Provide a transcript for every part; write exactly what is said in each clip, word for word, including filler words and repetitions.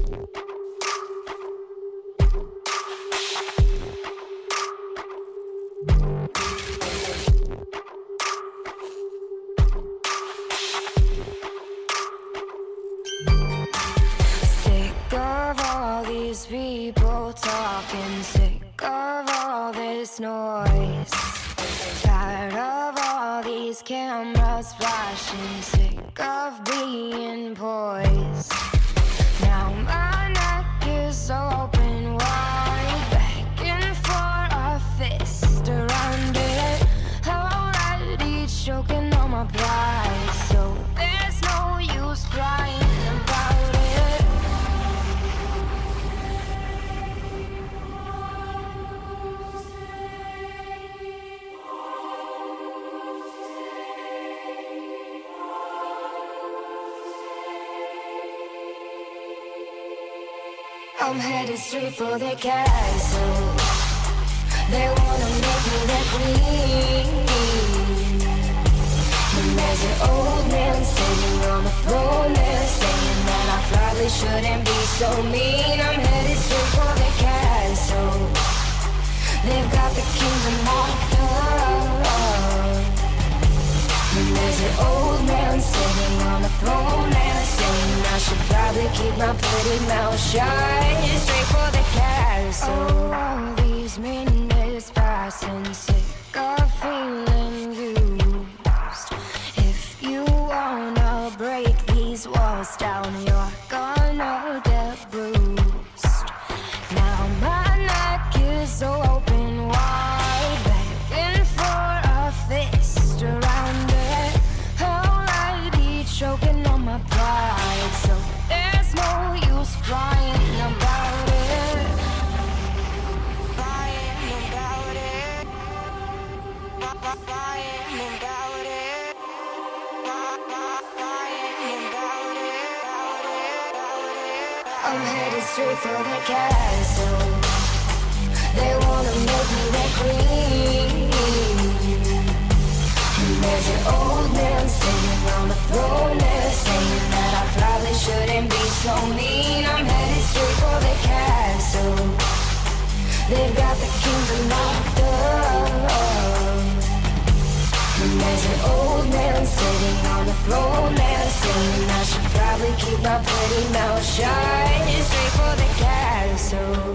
Sick of all these people talking, sick of all this noise, tired of all these cameras flashing, sick of being poised. Now my neck is open wide, begging for a fist around it, already choking on my pride, so there's no use crying about it. I'm headed straight for the castle. They wanna make me their queen. And there's an old man sitting on the throne there, saying that I probably shouldn't be so mean. I'm headed straight for the castle. They've got the kingdom locked up. And there's an old man sitting on the throne there, saying I should probably keep my pretty mouth shut. Straight for the castle. Oh, all these minutes passing, sick of feeling used. If you wanna break these walls down, you're gonna get bruised. Now my neck is so open wide, begging for a fist around it, already choking on my pride, so there's no use crying about it. Crying about it. Crying about it. Crying about it. I'm headed straight for the castle. They wanna make me their queen. And there's an old man sitting on the throne there, saying that I probably shouldn't be so mean. I'm headed straight for the castle. They've got the kingdom locked up. And there's an old man sitting on the throne there, saying I should probably keep my pretty mouth shut. Straight for the castle.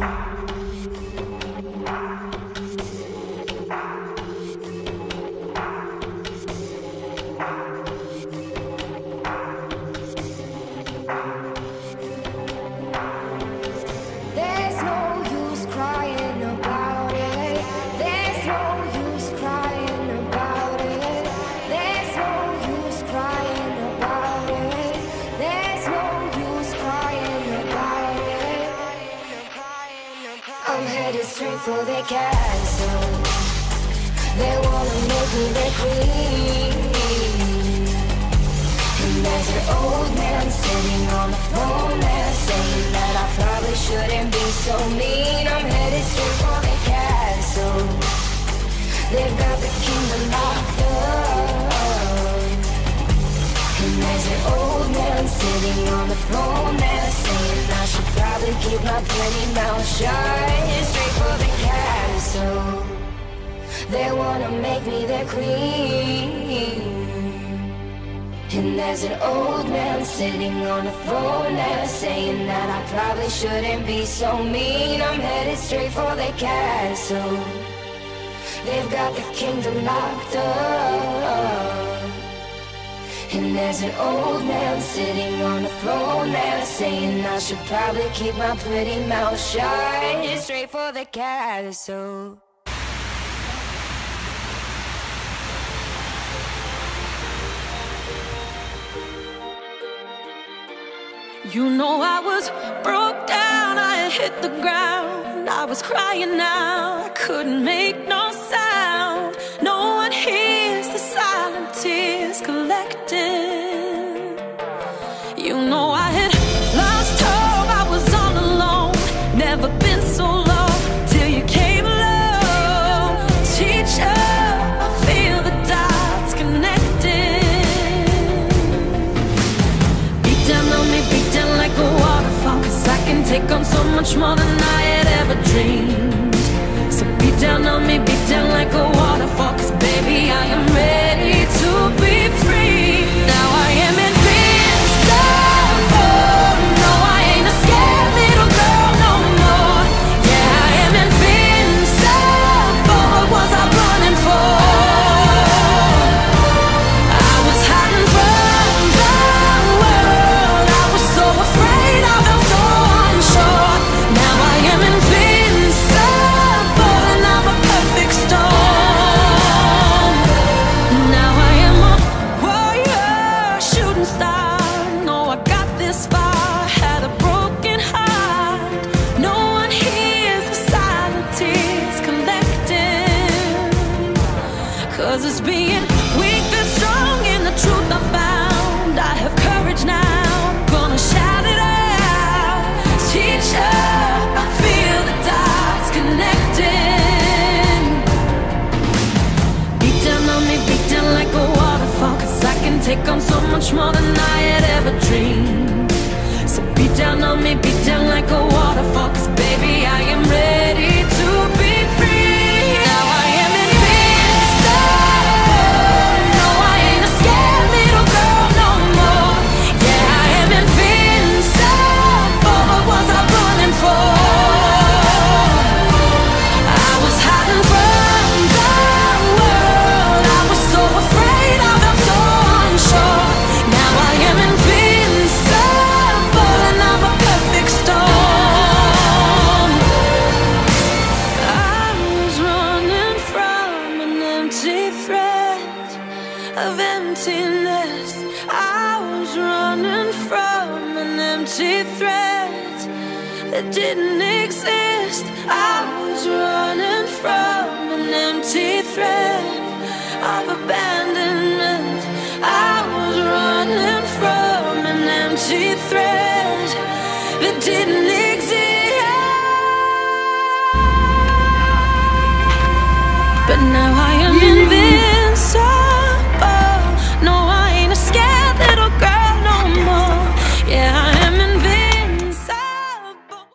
There's no use crying about it. There's no use crying about it. There's no use crying about it. There's no use crying about it. I'm headed straight for the castle. They wanna make me their queen. And there's an old man sitting on the throne there, saying that I probably shouldn't be so mean. I'm headed straight for the castle. They've got the kingdom locked up. And there's an old man sitting on the throne there, saying I should probably keep my pretty mouth shut. Straight for the castle. They wanna make me their queen. And there's an old man sitting on the throne there, saying that I probably shouldn't be so mean. I'm headed straight for the castle. They've got the kingdom locked up. And there's an old man sitting on the throne there, saying I should probably keep my pretty mouth shut. Straight for the castle. You know I was broke down, I had hit the ground. I was crying out, I couldn't make no sound. No one hears the silent tears collecting. You know I had lost hope, I was all alone. Never been so low till you came along. Teacher, I feel the dots connecting. Beat down on me, beat down like a waterfall, 'cause I can take on so much more than I had ever dreamed. So beat down on me, beat down like a waterfall, 'cause baby, I am ready to be free. Now I am invincible. No, I ain't a scared little girl no more. Yeah, I am invincible. What was I running for? I was hiding from the world. I was so afraid, I felt so unsure. Now I am invincible, and I'm a perfect storm. Now I am a warrior, shooting star. No, I got this far, had a broken heart. No one hears the silent tears collecting, 'cause it's being weak that's strong in the truth I found. I have courage now, gonna shout it out. Teacher, I feel the dots connecting. Beat down on me, beat down like a waterfall, 'cause I can take on so much more than I had ever dreamed. So beat down on me, beat down like a waterfall, 'cause baby, I am ready to be free. Now I am invincible. No, I ain't a scared little girl no more. Yeah, I am invincible. What was I running for? I was hiding from the world. I was so afraid, I felt so unsure. Now I am invincible, and I'm a perfect storm. I was running from an empty threat of emptiness. I was running from an empty threat that didn't exist. I was running from an empty threat of abandonment. I was running from an empty threat that didn't exist. But now I am invincible.